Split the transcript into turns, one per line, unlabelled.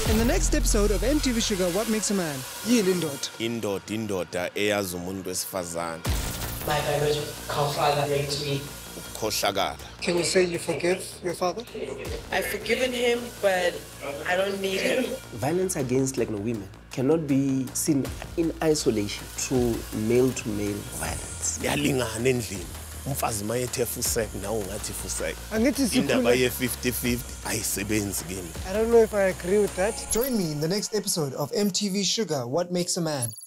In the next episode of MTV Shuga, What Makes a Man?
Indoda eyazi umuntu wesifazane.
My biological father raped me.
Ukukhohlakala.
Can you say you forgive your father?
I've forgiven him, but I don't need him.
Violence against women cannot be seen in isolation through male-to-male violence.
Yalingana endlini. Umfazi mayethe fusek nawe ungathi fusek.
Angithi
Indaba ye 50-50 ayisebenzi kimi.
I don't know if I agree with that. Join me in the next episode of MTV Shuga, What Makes a Man?